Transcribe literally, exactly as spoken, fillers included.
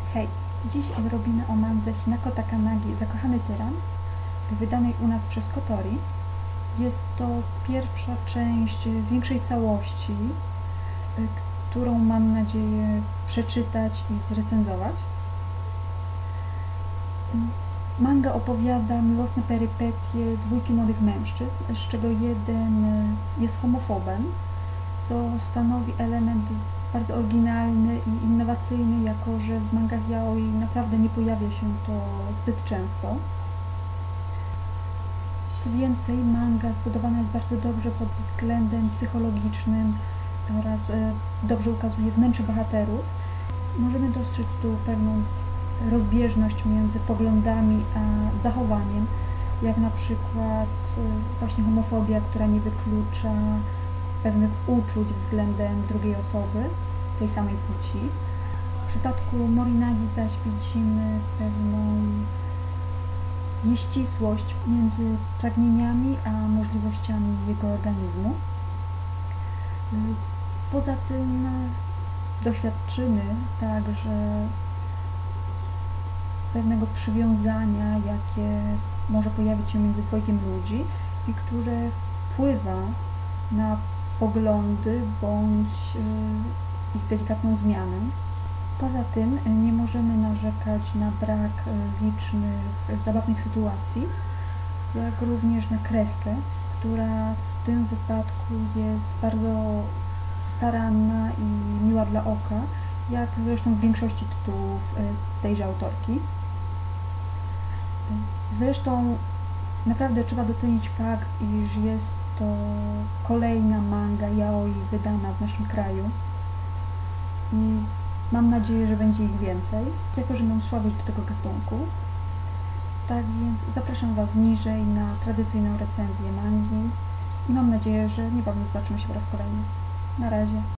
Hej, dziś odrobinę o mandze Hinako Takanagi Zakochany Tyran, wydanej u nas przez Kotori. Jest to pierwsza część większej całości, którą mam nadzieję przeczytać i zrecenzować. Manga opowiada miłosne perypetie dwójki młodych mężczyzn, z czego jeden jest homofobem, co stanowi element bardzo oryginalny i innowacyjny, jako że w mangach yaoi naprawdę nie pojawia się to zbyt często. Co więcej, manga zbudowana jest bardzo dobrze pod względem psychologicznym oraz dobrze ukazuje wnętrze bohaterów. Możemy dostrzec tu pewną rozbieżność między poglądami a zachowaniem, jak na przykład właśnie homofobia, która nie wyklucza pewnych uczuć względem drugiej osoby, tej samej płci. W przypadku Morinagi zaś widzimy pewną nieścisłość między pragnieniami a możliwościami jego organizmu. Poza tym doświadczymy także pewnego przywiązania, jakie może pojawić się między dwojgiem ludzi i które wpływa na poglądy bądź ich delikatną zmianę. Poza tym nie możemy narzekać na brak licznych zabawnych sytuacji, jak również na kreskę, która w tym wypadku jest bardzo staranna i miła dla oka, jak zresztą w większości tytułów tejże autorki. Zresztą naprawdę trzeba docenić fakt, iż jest to kolejna manga yaoi wydana w naszym kraju i mam nadzieję, że będzie ich więcej, jako że mam słabość do tego gatunku. Tak więc zapraszam Was niżej na tradycyjną recenzję mangi i mam nadzieję, że niebawem zobaczymy się po raz kolejny. Na razie.